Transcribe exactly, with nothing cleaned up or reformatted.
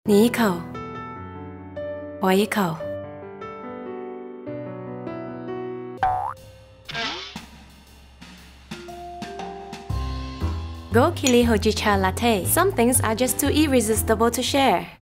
你一口，我一口。Goldkili Hojicha Latte. Some things are just too irresistible to share.